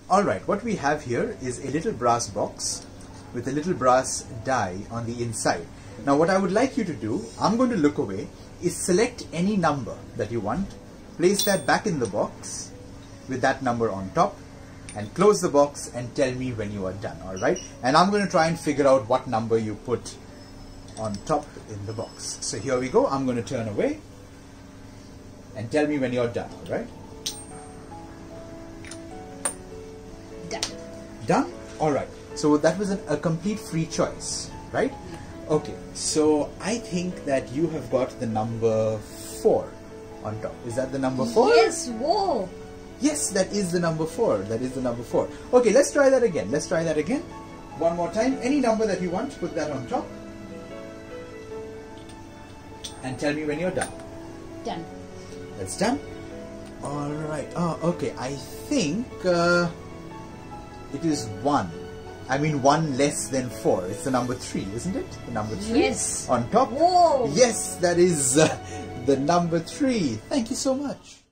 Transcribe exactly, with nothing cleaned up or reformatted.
Alright, what we have here is a little brass box with a little brass die on the inside. Now what I would like you to do, I'm going to look away, is select any number that you want, place that back in the box with that number on top, and close the box and tell me when you are done, alright? And I'm going to try and figure out what number you put on top in the box. So here we go, I'm going to turn away and tell me when you're done, alright? Done. Done? Alright. So that was an, a complete free choice, right? Okay, so I think that you have got the number four on top. Is that the number four? Yes, whoa. Yes, that is the number four. That is the number four. Okay, let's try that again. Let's try that again. One more time. Any number that you want, put that on top. And tell me when you're done. Done. That's done. Alright. Oh, okay. I think uh, it is one. I mean one less than four. It's the number three, isn't it? The number three. Yes. On top. Whoa. Yes, that is uh, the number three. Thank you so much.